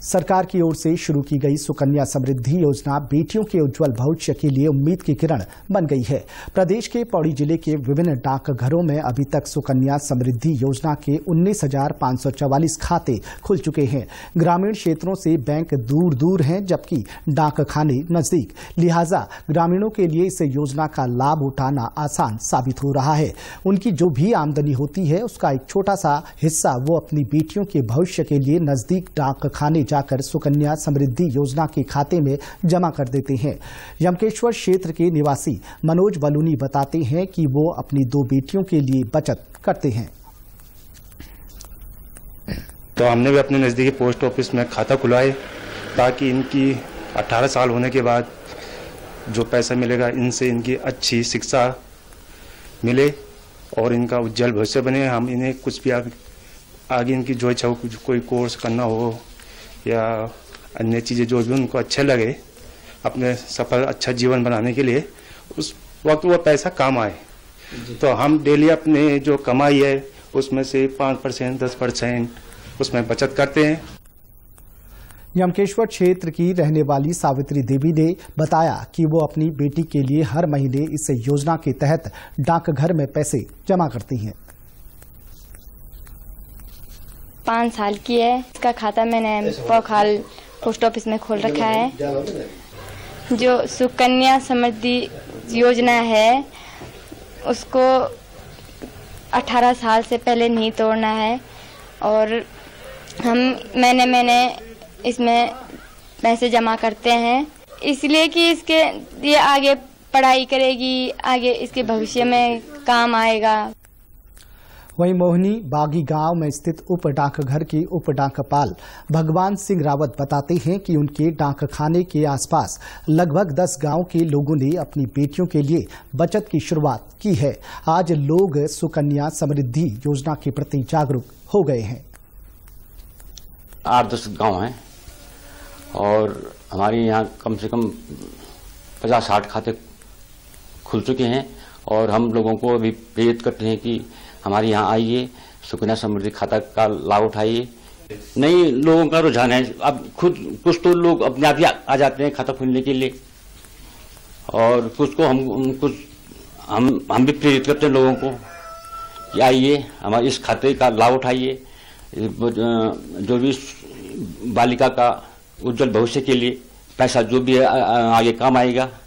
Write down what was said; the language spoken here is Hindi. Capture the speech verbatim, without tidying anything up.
सरकार की ओर से शुरू की गई सुकन्या समृद्धि योजना बेटियों के उज्जवल भविष्य के लिए उम्मीद की किरण बन गई है। प्रदेश के पौड़ी जिले के विभिन्न डाकघरों में अभी तक सुकन्या समृद्धि योजना के उन्नीस हजार पाँच सौ चौवालीस खाते खुल चुके हैं। ग्रामीण क्षेत्रों से बैंक दूर दूर हैं, जबकि डाक खाने नजदीक, लिहाजा ग्रामीणों के लिए इस योजना का लाभ उठाना आसान साबित हो रहा है। उनकी जो भी आमदनी होती है उसका एक छोटा सा हिस्सा वो अपनी बेटियों के भविष्य के लिए नजदीक डाक खाने जाकर सुकन्या समृद्धि योजना के खाते में जमा कर देते हैं। यमकेश्वर क्षेत्र के निवासी मनोज बलूनी बताते हैं कि वो अपनी दो बेटियों के लिए बचत करते हैं। तो हमने भी अपने नजदीकी पोस्ट ऑफिस में खाता खुलवाए ताकि इनकी अठारह साल होने के बाद जो पैसा मिलेगा इनसे इनकी अच्छी शिक्षा मिले और इनका उज्जवल भविष्य बने। हम इन्हें कुछ भी आगे, आगे इनकी जो इच्छा हो, कोई कोर्स करना हो या अन्य चीज़ें जो भी उनको अच्छे लगे अपने सफल अच्छा जीवन बनाने के लिए, उस वक्त वो पैसा काम आए। तो हम डेली अपने जो कमाई है उसमें से पाँच परसेंट दस परसेंट उसमें बचत करते हैं। यमकेश्वर क्षेत्र की रहने वाली सावित्री देवी ने बताया कि वो अपनी बेटी के लिए हर महीने इस योजना के तहत डाकघर में पैसे जमा करती हैं। पाँच साल की है। इसका खाता मैंने पोखाल पोस्ट ऑफिस में खोल रखा है। जो सुकन्या समृद्धि योजना है उसको अठारह साल से पहले नहीं तोड़ना है और हम महीने महीने इसमें पैसे जमा करते हैं, इसलिए कि इसके ये आगे पढ़ाई करेगी, आगे इसके भविष्य में काम आएगा। वहीं मोहनी बागी गांव में स्थित उप डाकघर के उप डाकपाल भगवान सिंह रावत बताते हैं कि उनके डाकखाने के आसपास लगभग दस गांव के लोगों ने अपनी बेटियों के लिए बचत की शुरुआत की है। आज लोग सुकन्या समृद्धि योजना के प्रति जागरूक हो गए हैं। आठ दस गांव हैं और हमारे यहाँ कम से कम पचास साठ खाते खुल चुके हैं और हम लोगों को अभी प्रेरित करते हैं कि हमारे यहाँ आइए, सुकन्या समृद्धि खाता का लाभ उठाइए। नई लोगों का रुझान है, अब खुद कुछ तो लोग अपने आप ही आ जाते हैं खाता खोलने के लिए और कुछ को हम कुछ हम हम भी प्रेरित करते हैं लोगों को कि आइए हमारे इस खाते का लाभ उठाइए। जो भी बालिका का उज्जवल भविष्य के लिए पैसा जो भी आगे काम आएगा।